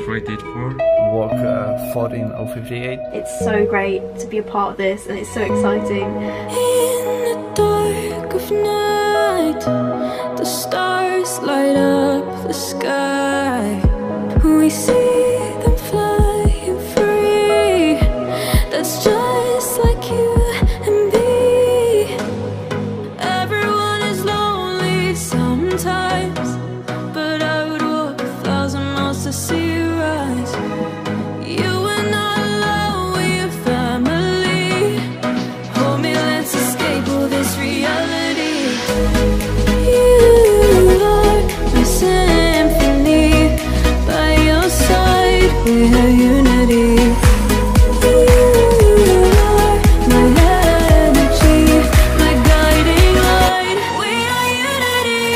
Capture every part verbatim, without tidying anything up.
created for? Work uh, fourteen oh fifty-eight. It's so great to be a part of this, and it's so exciting. In the dark of night, the stars light up the sky. We see them flying free. That's just like you and me. Everyone is lonely sometimes, but I would walk a thousand miles to see you rise. You are not alone, we're family. Hold me, let's escape all this reality. You are my symphony. By your side, we have unity. You are my energy, my guiding light. We are unity.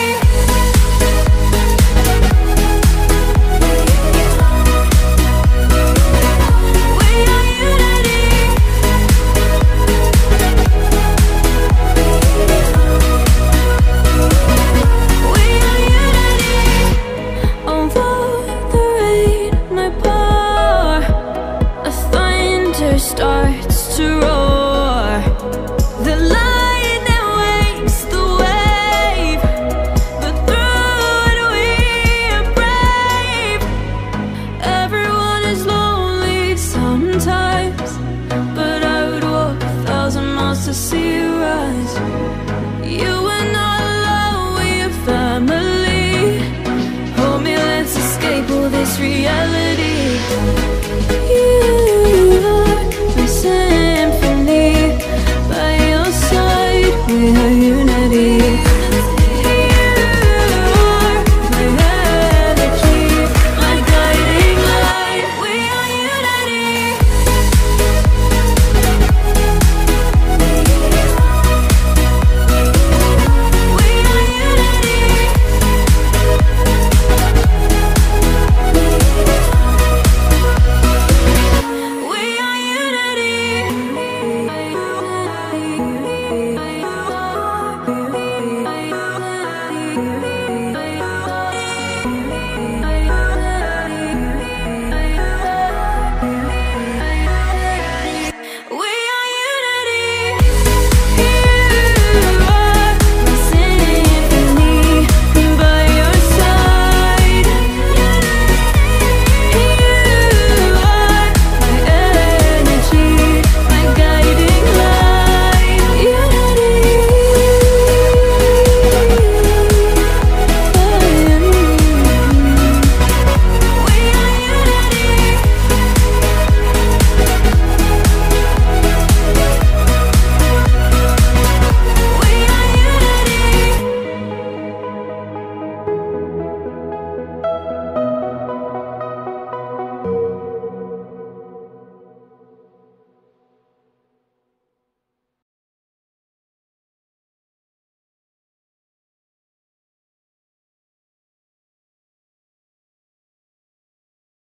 We are unity. We are unity. Although the rain might pour, a thunder starts to roll.